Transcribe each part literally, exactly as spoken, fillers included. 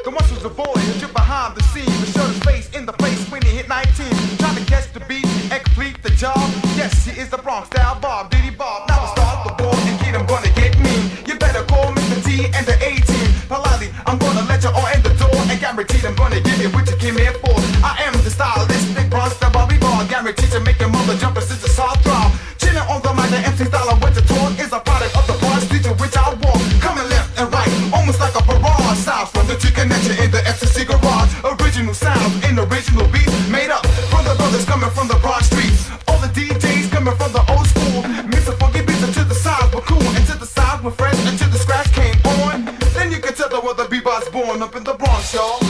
The once was a boy who stood behind the scene, but showed his face in the place when he hit nineteen. Trying to catch the beat and complete the job. Yes, he is the Bronx style Bob, Diddy Bob. Now I start the ball and kid, I'm gonna get mean. You better call Mister T and the A-team. Politely, I'm gonna let you all in the door, and guaranteed I'm gonna give you what you came here for. I am the stylistic Bronx style Bobby Ball, guaranteed to make your mother jump and since the soft throb. Chilling on the mic, the M C style of what you talk is a product of the Bronx street to which I walk. Coming left and right, almost like a barrage. Sounds from the T connection in the F C C garage. Original sounds in original beats, made up from the brothers coming from the Bronx streets. All the D Js coming from the old school, mix the funky beats until the sounds were cool, and to the sounds were fresh until the scratch came on. Then you can tell the where the bebop's born up in the Bronx, y'all.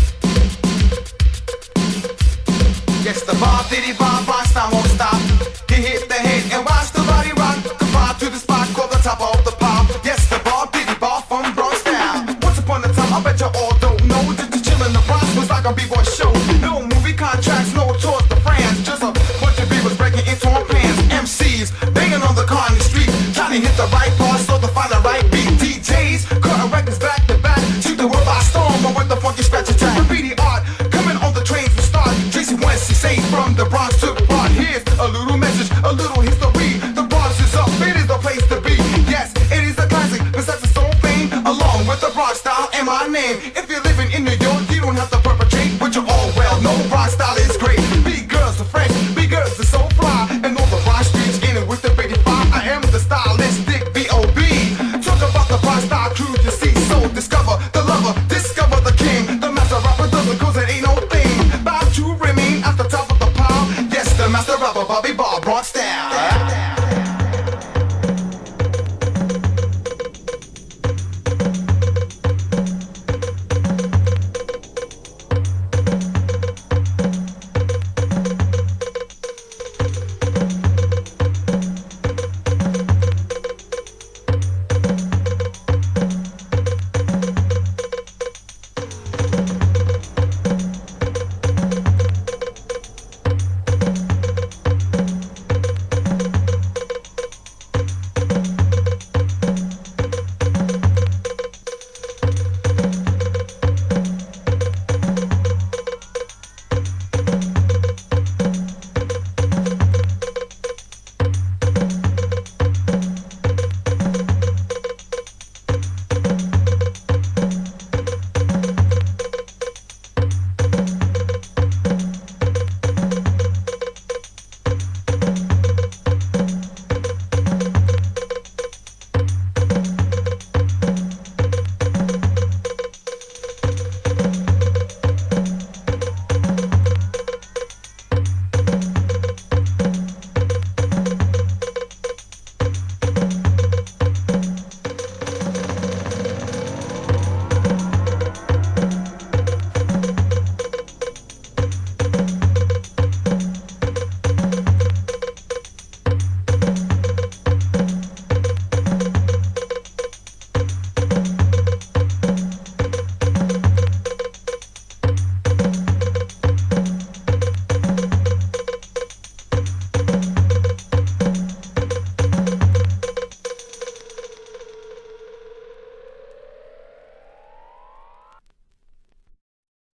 Yes, the Bob Diddy Bob Bronx style won't stop. He hit the head and watch the body rock. Confined to the spot called the top of the pop. Yes, the Bob Diddy Bob from Bronx style. Once upon a time, I bet you all don't know, just to chill in the Bronx was like a b-boy show. No movie contracts, no tours to France, just a bunch of b-boys breaking into our pants. M Cs banging on the car in the street, trying to hit the right parts so to find the right beat. D Js cutting records back to back, shoot the world by storm, but with the funky scratch attack. Graffiti art coming on the trains from start. Tracy Wentz is safe from the Bronx to the Bronx. Here's a little message, a little history. The Bronx is up, it is the place to be. Yes, it is a classic, possesses its own fame, along with the Bronx style and my name. If you're living in New York, you don't have to perpetrate, but you all well know Bronx style.